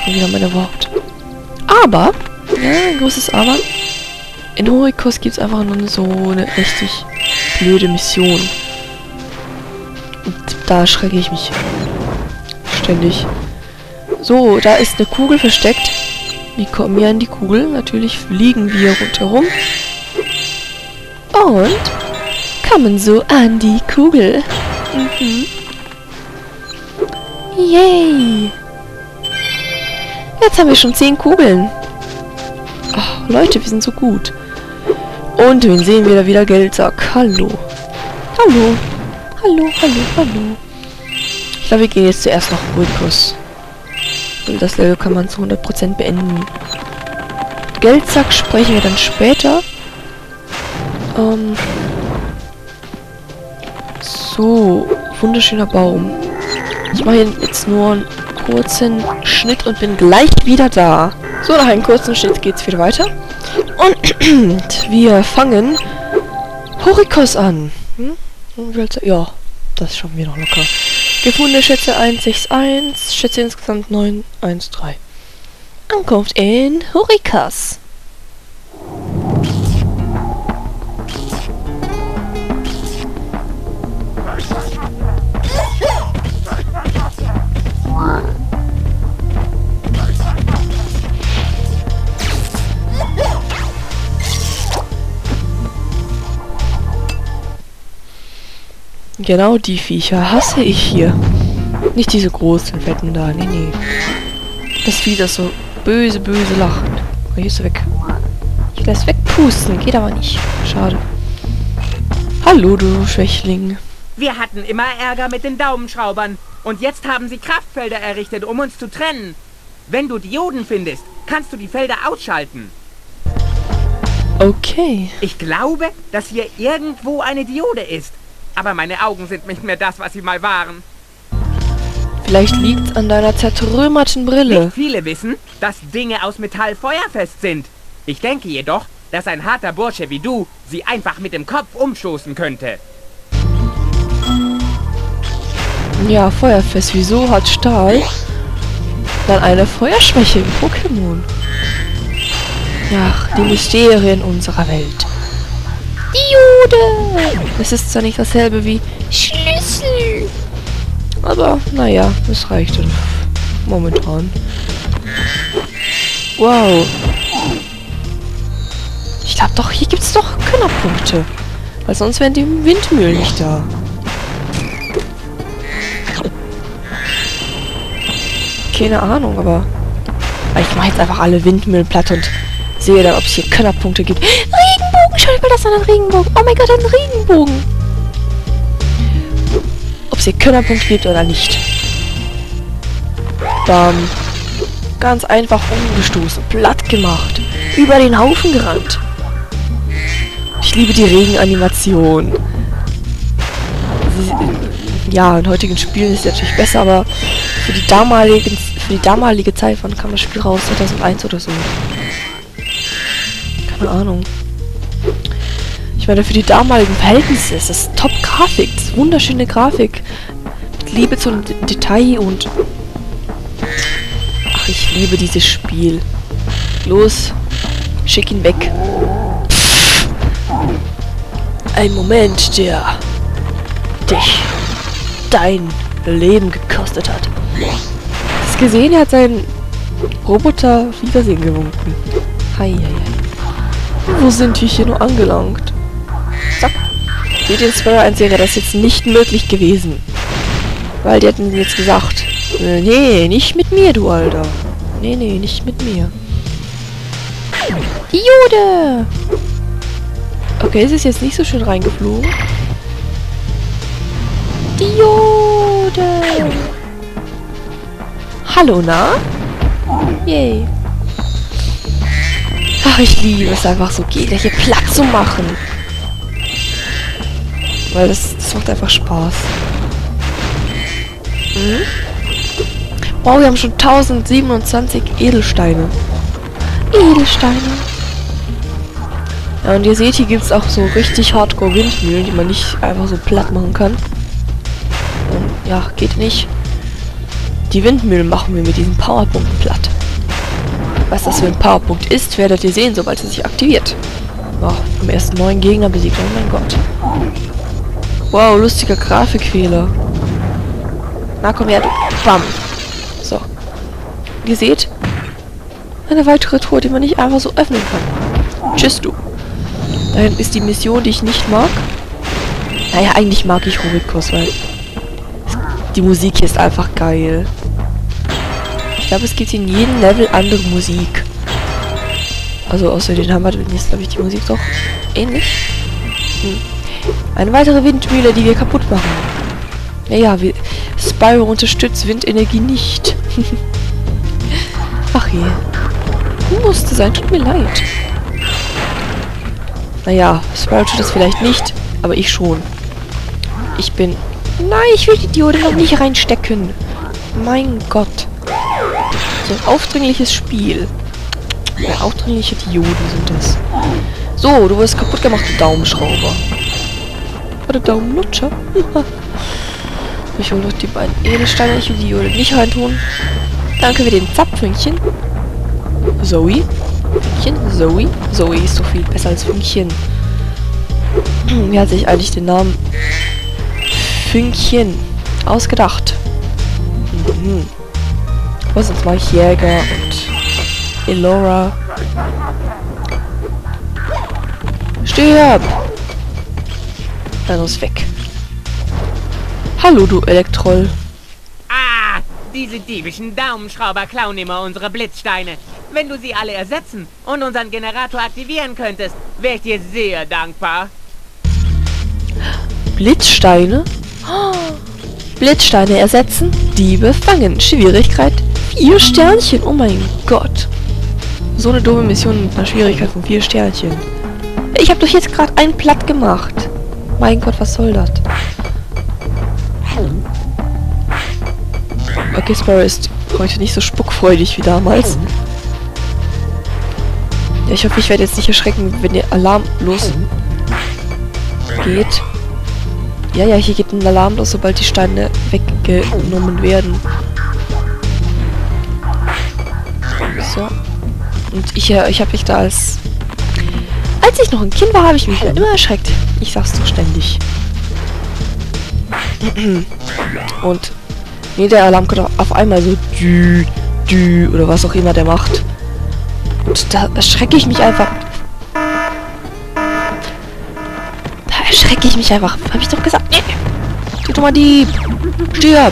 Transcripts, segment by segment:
Schon wieder meine Wort. Aber, ja, ein großes Aber. In Horikos gibt es einfach nur so eine richtig blöde Mission. Und da erschrecke ich mich ständig. So, da ist eine Kugel versteckt. Wir kommen ja in die Kugel. Natürlich fliegen wir rundherum. Und kommen so an die Kugel. Mhm. Yay! Jetzt haben wir schon 10 Kugeln. Oh, Leute, wir sind so gut. Und wen sehen wir da wieder? Geldsack. Hallo. Hallo. Hallo, hallo, hallo. Ich glaube, wir gehen jetzt zuerst nach Horikos. Und das Level kann man zu 100% beenden. Geldsack sprechen wir dann später. So, wunderschöner Baum. Ich mache jetzt nur einen kurzen Schnitt und bin gleich wieder da. So, nach einem kurzen Schnitt geht's wieder weiter. Und wir fangen Horikos an. Ja, das schaffen wir noch locker. Gefundene Schätze 161, Schätze insgesamt 913. Ankunft in Horikos. Genau die Viecher hasse ich hier. Nicht diese großen Fetten da, nee, nee. Das Vieh, das so böse, böse lacht. Oh, hier ist er weg. Ich lasse wegpusten, geht aber nicht. Schade. Hallo, du Schwächling. Wir hatten immer Ärger mit den Daumenschraubern. Und jetzt haben sie Kraftfelder errichtet, um uns zu trennen. Wenn du Dioden findest, kannst du die Felder ausschalten. Okay. Ich glaube, dass hier irgendwo eine Diode ist. Aber meine Augen sind nicht mehr das, was sie mal waren. Vielleicht liegt's an deiner zertrümmerten Brille. Nicht viele wissen, dass Dinge aus Metall feuerfest sind. Ich denke jedoch, dass ein harter Bursche wie du sie einfach mit dem Kopf umstoßen könnte. Ja, feuerfest. Wieso hat Stahl dann eine Feuerschwäche im Pokémon? Ja, die Mysterien unserer Welt. Diode! Es ist zwar nicht dasselbe wie Schlüssel. Aber, naja, das reicht dann momentan. Wow. Ich glaube doch, hier gibt es doch Könnerpunkte. Weil sonst wären die Windmühlen nicht da. Keine Ahnung, aber ich mache jetzt einfach alle Windmühlen platt und sehe dann, ob es hier Könnerpunkte gibt. Regenbogen! Schaut mal das an, ein Regenbogen. Oh mein Gott, ein Regenbogen. Ob es hier Könnerpunkte gibt oder nicht. Bam. Ganz einfach umgestoßen. Platt gemacht. Über den Haufen gerannt. Ich liebe die Regenanimation. Ja, in heutigen Spielen ist es natürlich besser, aber für die damalige Zeit, wann kam das Spiel raus? 2001 oder so. Keine Ahnung. Ich meine, für die damaligen Verhältnisse ist das Top-Grafik. Das ist wunderschöne Grafik. Mit Liebe zum Detail und... Ach, ich liebe dieses Spiel. Los, schick ihn weg. Ein Moment, der dich dein Leben gekostet hat. Hast gesehen, er hat seinen Roboter auf Wiedersehen gewunken. Hei, hei, hei. Wo sind wir hier nur angelangt? Zack. Seht ihr, in Sparrow 1 wäre das jetzt nicht möglich gewesen. Weil die hätten jetzt gesagt, nee, nicht mit mir, du Alter. Nee, nee, nicht mit mir. Diode! Okay, es ist jetzt nicht so schön reingeflogen. Diode! Hallo, na? Yay. Ach, ich liebe es einfach so, Gegner hier platt zu machen. Weil das macht einfach Spaß. Hm? Wow, wir haben schon 1027 Edelsteine. Edelsteine. Ja, und ihr seht, hier gibt es auch so richtig Hardcore-Windmühlen, die man nicht einfach so platt machen kann. Und, ja, geht nicht. die Windmühlen machen wir mit diesen Powerpunkten platt. Was das für ein Powerpunkt ist, werdet ihr sehen, sobald es sich aktiviert. Oh, am ersten neuen Gegner besiegt. Oh mein Gott. Wow, lustiger Grafikfehler. Na komm her, du. Bam. So. Ihr seht, eine weitere Truhe, die man nicht einfach so öffnen kann. Tschüss, du. Da hinten ist die Mission, die ich nicht mag. Naja, eigentlich mag ich Rubikus, weil die Musik hier ist einfach geil. Ich glaube, es gibt in jedem Level andere Musik. Also außer den Hammer, ist, glaube ich, die Musik doch ähnlich. Eine weitere Windmühle, die wir kaputt machen. Naja, Spyro unterstützt Windenergie nicht. Ach je. Musste sein, tut mir leid. Naja, Spyro tut das vielleicht nicht, aber ich schon. Ich bin... Nein, ich will die Diode noch nicht reinstecken. Mein Gott. So ein aufdringliches Spiel. Ja, aufdringliche Dioden sind das. So, du wirst kaputt gemacht, du Daumenschrauber. Oder Daumenlutscher. Ich hole noch die beiden Edelsteine. Ich will die Diode nicht reintun. Danke für den Zapfhündchen. Zoe. Fünkchen. Zoe. Zoe ist so viel besser als Fünkchen. Wie hat sich eigentlich den Namen Fünkchen ausgedacht? Was jetzt mache ich Jäger und Elora. Stirb! Dann ist weg. Hallo, du Elektroll. Ah, diese diebischen Daumenschrauber klauen immer unsere Blitzsteine. Wenn du sie alle ersetzen und unseren Generator aktivieren könntest, wäre ich dir sehr dankbar. Blitzsteine? Oh. Blitzsteine ersetzen, Diebe fangen. Schwierigkeit 4 Sternchen. Oh mein Gott. So eine dumme Mission mit einer Schwierigkeit von 4 Sternchen. Ich habe doch jetzt gerade einen platt gemacht. Mein Gott, was soll das? Okay, Spyro ist heute nicht so spuckfreudig wie damals. Ja, ich hoffe, ich werde jetzt nicht erschrecken, wenn der Alarm losgeht. Ja, hier geht ein Alarm los, sobald die Steine weggenommen werden. So. Und ich habe mich da als ich noch ein Kind war, habe ich mich immer erschreckt. Ich sag's doch ständig. Und nee, der Alarm kommt auf einmal so dü oder was auch immer der macht. Und da erschrecke ich mich einfach. Hab ich doch gesagt. Du dummer Dieb. Stirb.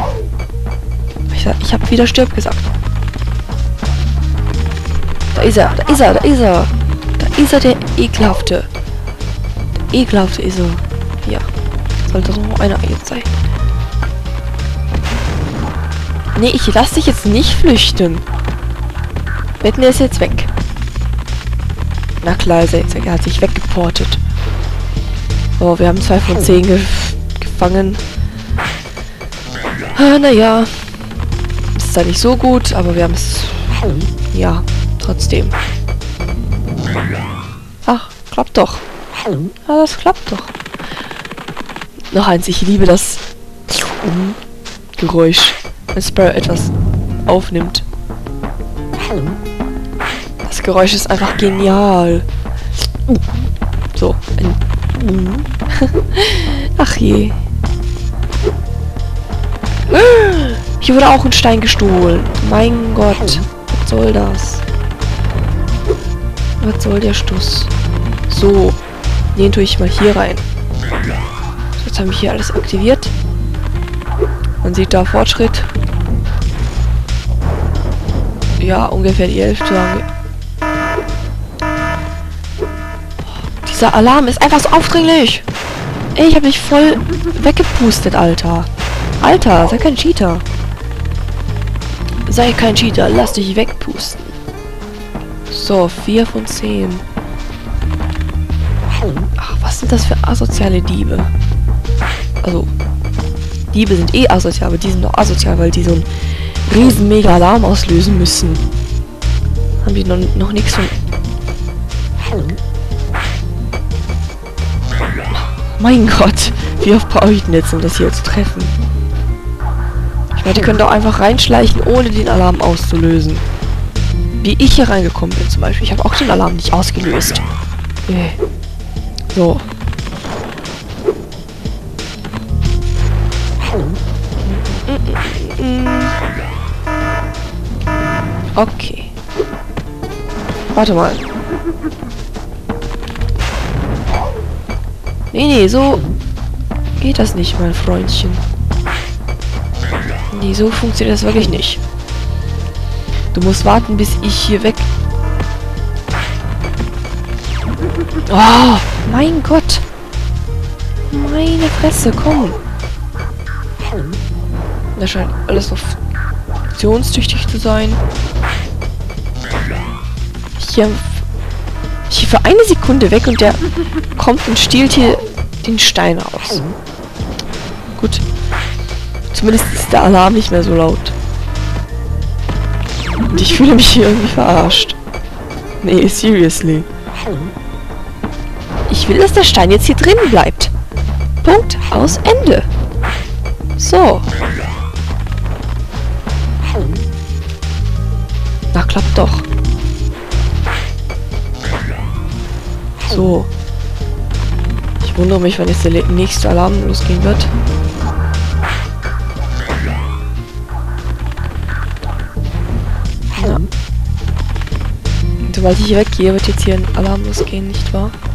Ich habe wieder stirb gesagt. Da ist er, da ist er, da ist er. Da ist er, der ekelhafte. Der ekelhafte ist er. Ja. Sollte doch noch einer jetzt sein. Nee, ich lasse dich jetzt nicht flüchten. Wetten, er ist jetzt weg. Na klar, er hat sich weggeportet. Oh, wir haben 2 von 10 gefangen. Naja. Ist zwar nicht so gut, aber wir haben es... Ja, trotzdem. Ach, klappt doch. Ja, das klappt doch. Noch eins, ich liebe das Geräusch, wenn Spyro etwas aufnimmt. Das Geräusch ist einfach genial. So, ach je. Hier wurde auch ein Stein gestohlen. Mein Gott. Was soll das? Was soll der Stuss? So. Den tue ich mal hier rein. Jetzt haben wir hier alles aktiviert. Man sieht da Fortschritt. Ja, ungefähr die Hälfte haben wir. Dieser Alarm ist einfach so aufdringlich. Ey, ich habe mich voll weggepustet, Alter. Alter, sei kein Cheater. Sei kein Cheater, lass dich wegpusten. So, 4 von 10. Ach, was sind das für asoziale Diebe? Also, Diebe sind eh asozial, aber die sind noch asozial, weil die so einen riesen mega Alarm auslösen müssen. Haben die noch nichts von... Mein Gott, wie oft brauche ich denn jetzt, um das hier zu treffen? Ja, die können doch einfach reinschleichen, ohne den Alarm auszulösen. Wie ich hier reingekommen bin zum Beispiel. Ich habe auch den Alarm nicht ausgelöst. So. Okay. Warte mal. Nee, so geht das nicht, mein Freundchen. Nee, so funktioniert das wirklich nicht. Du musst warten, bis ich hier weg... Oh, mein Gott. Meine Fresse, komm. Das scheint alles noch funktionstüchtig zu sein. Hier für eine Sekunde weg und der kommt und stiehlt hier den Stein raus. Gut. Zumindest ist der Alarm nicht mehr so laut. Und ich fühle mich hier irgendwie verarscht. Nee, seriously. Ich will, dass der Stein jetzt hier drin bleibt. Punkt, aus, Ende. So. Na, klappt doch. So. Ich wundere mich, wenn jetzt der nächste Alarm losgehen wird. Ja. Und sobald ich hier weggehe, wird jetzt hier ein Alarm losgehen, nicht wahr?